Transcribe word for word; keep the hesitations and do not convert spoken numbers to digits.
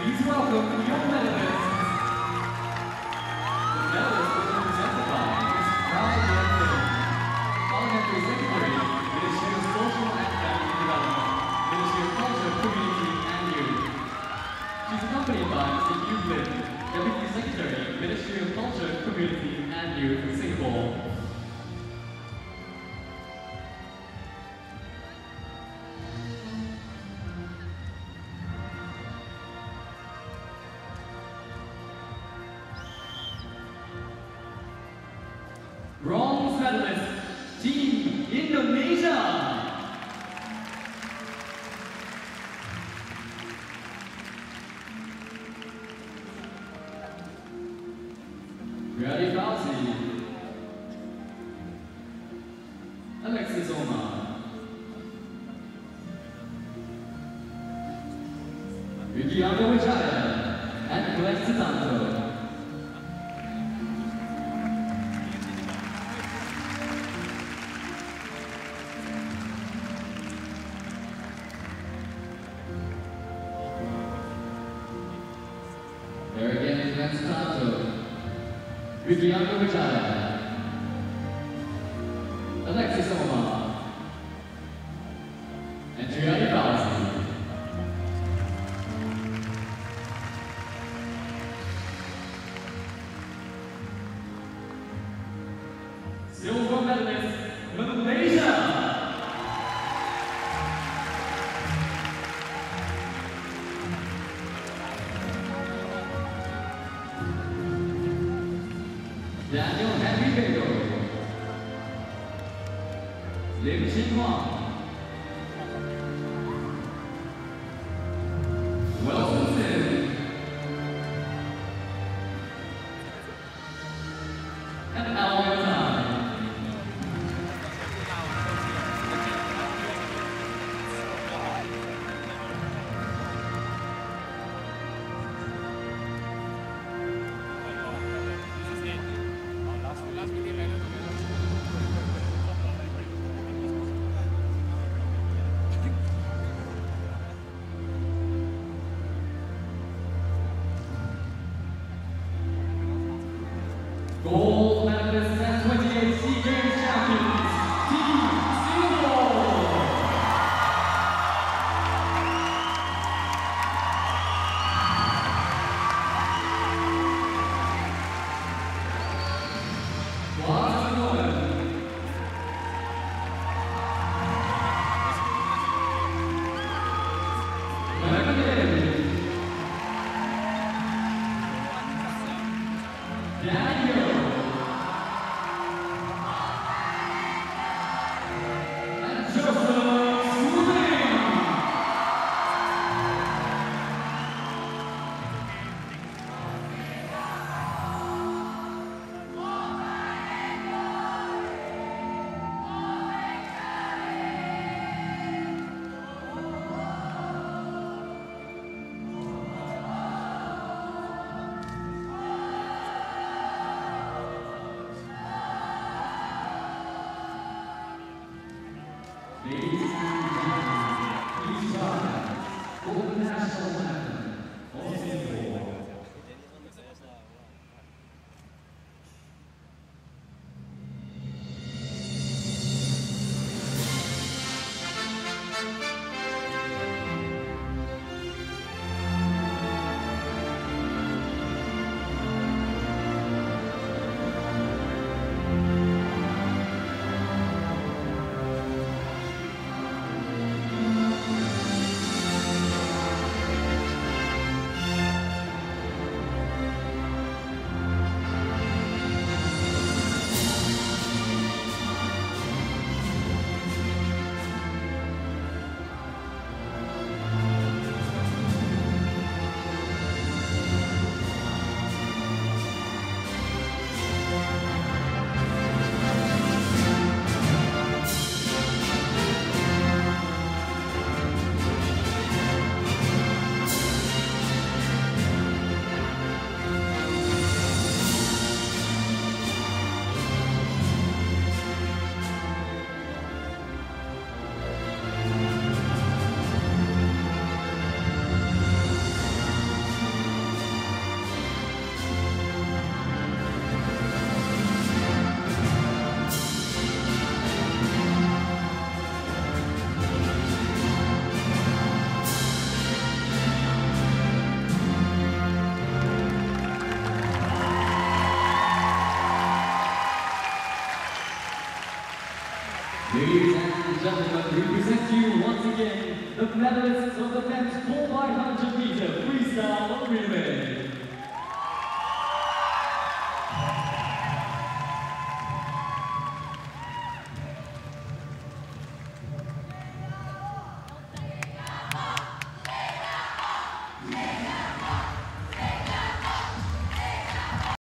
Please welcome your medalists. The medalists will be presented by Miz Rajendra, Parliamentary Secretary, Ministry of Social and Family Development, Ministry of Culture, Community and Youth. She's accompanied by Mister Yu Lin, Deputy Secretary, Ministry of Culture, Community and Youth in Singapore. Bronze medalist, Team Indonesia. Ready, Fauzi. Alexis Omar. Wikianto Wijaya and Glenn Sitanto. There again is Glenn Sitanto. Wikianto Wijaya, Alexis Omar, and Triadi Fauzi. Silver medalist, Malaysia. Daniel Henry Bego, Lim Xin Huang, Wilson Sim, and Alvin Tan. Gold medalist and twenty-eight SEA Games champions, Team Singapore. Class Norman. Daniel. Ladies and gentlemen, please rise for the national anthem of Singapore. Ladies and gentlemen, we present to you once again the medalists of the men's four by one hundred meter freestyle relay.